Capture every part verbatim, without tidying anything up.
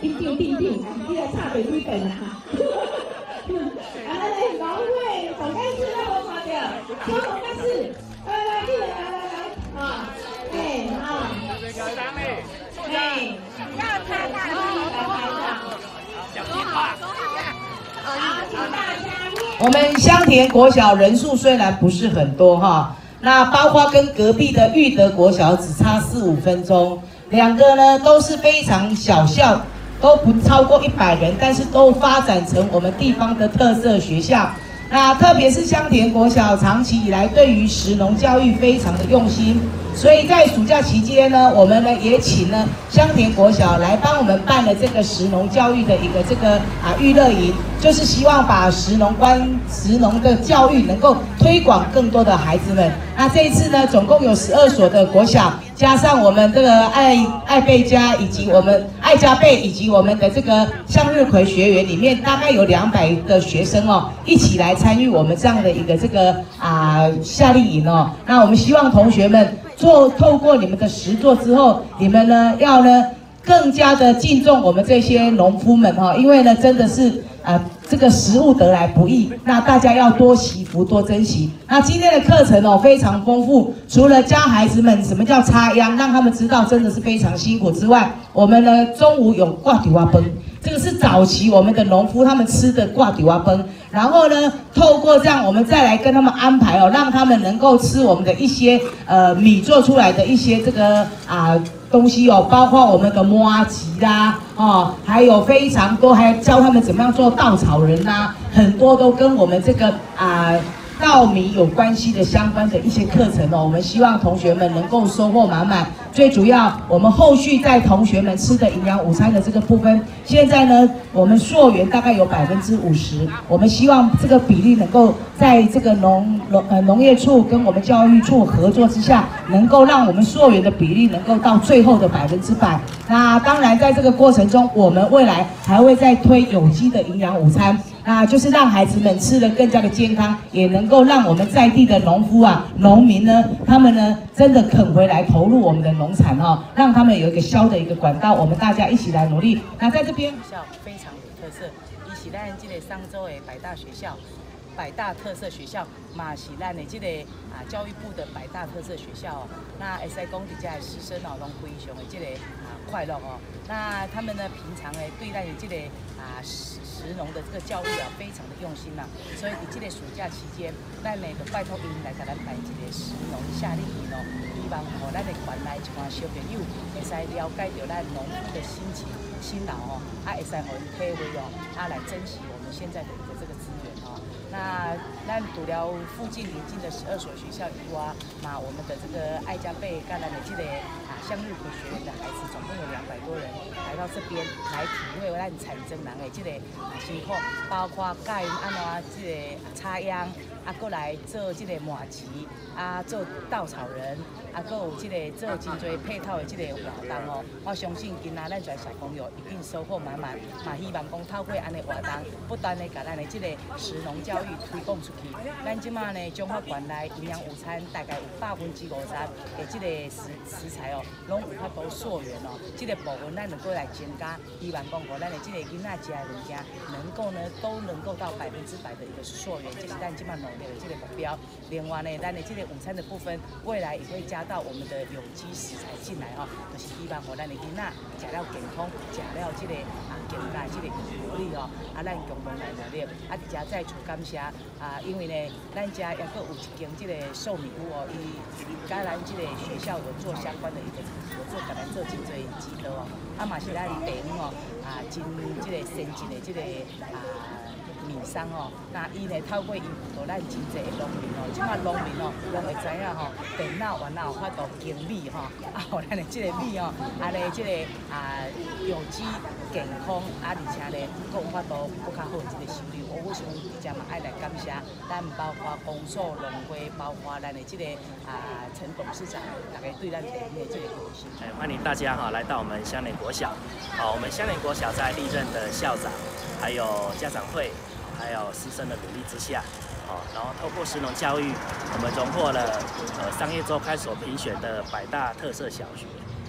一定定定，你来差袂几本啊！啊，来来，农会总干事让我看到，邱总干事，来来，你来来来来，啊，哎，好，哎，要拍照，来拍照，讲句话。 我们香田国小人数虽然不是很多哈，那包括跟隔壁的育德国小只差四五分钟，两个呢都是非常小校，都不超过一百人，但是都发展成我们地方的特色学校。那特别是香田国小长期以来对于食农教育非常的用心，所以在暑假期间呢，我们呢也请呢香田国小来帮我们办了这个食农教育的一个这个啊育乐营，就是希望把食农关食农的教育能够推广更多的孩子们。那这一次呢，总共有十二所的国小，加上我们这个爱爱贝家以及我们爱家贝以及我们的这个向日葵学园里面，大概有两百的学生哦，一起来参与我们这样的一个这个啊夏令营哦。那我们希望同学们做透过你们的实作之后，你们呢要呢更加的敬重我们这些农夫们哈、哦，因为呢真的是啊、呃、这个食物得来不易，那大家要多惜福多珍惜。那今天的课程哦非常丰富，除了教孩子们什么叫插秧，让他们知道真的是非常辛苦之外，我们呢中午有挂地蛙崩。这个是早期我们的农夫他们吃的挂地蛙崩，然后呢，透过这样我们再来跟他们安排哦，让他们能够吃我们的一些呃米做出来的一些这个啊、呃、东西哦，包括我们的麻糬啦哦，还有非常多，还教他们怎么样做稻草人啦、啊，很多都跟我们这个啊。呃稻米有关系的相关的一些课程哦，我们希望同学们能够收获满满。最主要，我们后续在同学们吃的营养午餐的这个部分，现在呢，我们溯源大概有百分之五十，我们希望这个比例能够在这个农农呃农业处跟我们教育处合作之下，能够让我们溯源的比例能够到最后的百分之百。那当然，在这个过程中，我们未来还会再推有机的营养午餐。那就是让孩子们吃得更加的健康，也能够让我们在地的农夫啊、农民呢，他们呢真的肯回来投入我们的农产哦，让他们有一个销的一个管道，我们大家一起来努力。那在这边， 学校非常有特色，伊是咱这个商周的百大学校。百大特色学校，嘛是咱的这个啊教育部的百大特色学校哦。那会使讲，伫遮的师生哦，拢非常的这个啊快乐哦。那他们呢，平常呢对咱的这个啊食食农的这个教育啊，非常的用心呐、啊。所以伫这个暑假期间，咱呢就拜托因来甲咱办一个食农夏令营哦，希望吼咱的县内一寡小朋友会使了解到咱农夫的心情、辛劳哦，啊会使互因体会哦，啊来珍惜我们现在的一个这个资源哦。那咱除了附近邻近的十二所学校以外，那我们的这个爱家贝、甘蓝的这个啊向日葵学院的孩子，总共有两百多人来到这边来体会咱产征人的这个啊辛苦，包括教因安怎这个插秧，啊，过来做这个麻糬，啊，做稻草人，啊，搁有这个做真侪配套的这个活动哦。我相信今仔咱在小朋友一定收获满满，嘛希望讲透过安尼活动，不但呢，甲咱的这个食农教育推广出去，咱即马呢，中华县内营养午餐大概有百分之五十的这个食食材哦，拢有法度溯源哦。这个部分咱能够来增加，希望讲互咱的这个囡仔食的物件，能够呢都能够到百分之百的一个溯源，这是咱即马努力的这个目标。另外呢，咱的这个午餐的部分，未来也会加到我们的有机食材进来哦，就是希望互咱的囡仔食了健康，食了这个啊健康的这个活力哦，啊，咱共同来努力。啊，伫遮再次感谢啊，因为呢，咱遮也阁有一间这个寿米屋哦，伊甲咱这个学校有做相关的一个合作，甲咱做真侪指导哦，啊嘛是咱地方哦，啊真这个先进的这个啊米商哦，那伊呢透过伊辅导咱真侪农民哦，即马农民哦，拢会知影吼，电脑原来有法度经米吼，啊，互咱的这个米哦，啊咧这个啊有机健康，啊而且呢，佫有法度佫较好的这个收入。我为什么伫遮嘛爱来感谢咱包括公所、农会，包括咱的这个啊陈董事长，大家对咱地方的这个关心。 哎，欢迎大家哈来到我们香莲国小。好，我们香莲国小在历任的校长，还有家长会，还有师生的努力之下，哦，然后透过食农教育，我们荣获了呃商业周刊所评选的百大特色小学。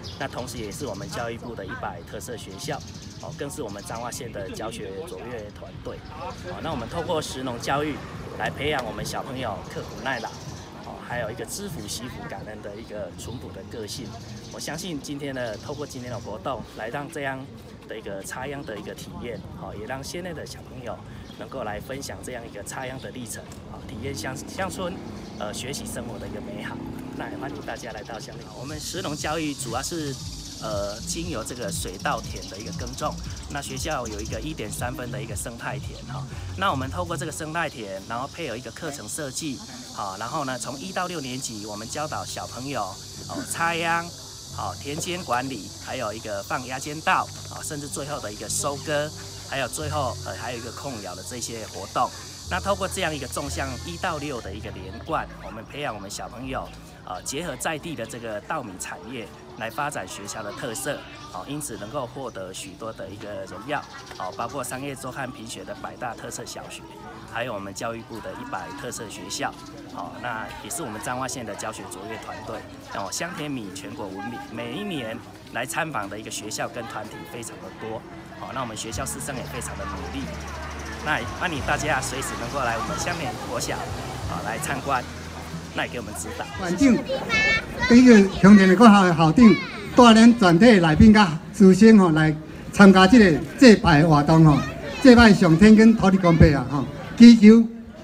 那同时也是我们教育部的一百特色学校，哦，更是我们彰化县的教学卓越团队。哦，那我们透过食农教育来培养我们小朋友刻苦耐劳，哦，还有一个知福惜福感恩的一个淳朴的个性。我相信今天的透过今天的活动，来让这样的一个插秧的一个体验，哦，也让县内的小朋友能够来分享这样一个插秧的历程，啊，体验乡乡村呃学习生活的一个美好。那也欢迎大家来到乡里。我们食农教育主要是呃经由这个水稻田的一个耕种。那学校有一个一点三分的一个生态田哈。那我们透过这个生态田，然后配合一个课程设计，好，然后呢从一到六年级，我们教导小朋友哦插秧。好，田间管理，还有一个放压尖稻，啊，甚至最后的一个收割，还有最后呃还有一个控苗的这些活动。那透过这样一个纵向一到六的一个连贯，我们培养我们小朋友，呃，结合在地的这个稻米产业，来发展学校的特色，好，因此能够获得许多的一个荣耀，好，包括商业周刊评选的百大特色小学，还有我们教育部的一百特色学校，好，那也是我们彰化县的教学卓越团队，哦，香甜米全国闻名，每一年来参访的一个学校跟团体非常的多，好，那我们学校师生也非常的努力。那欢迎大家随时能够来我们香莲国小啊来参观，那也给我们指导。 环境，根据香莲的国校的校长带领全体内宾甲师生吼来参加这个祭拜活动吼，祭拜上天跟土地公伯啊吼，祈求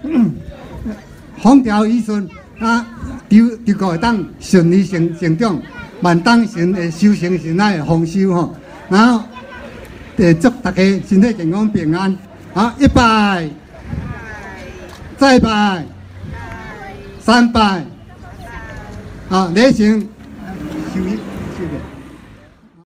风调雨顺啊，稻稻谷会当顺利成成长，万当成会收成是咱的丰收吼，然后呃祝大家身体健康平安。好，一拜，再拜，三拜，好，礼成，收收的。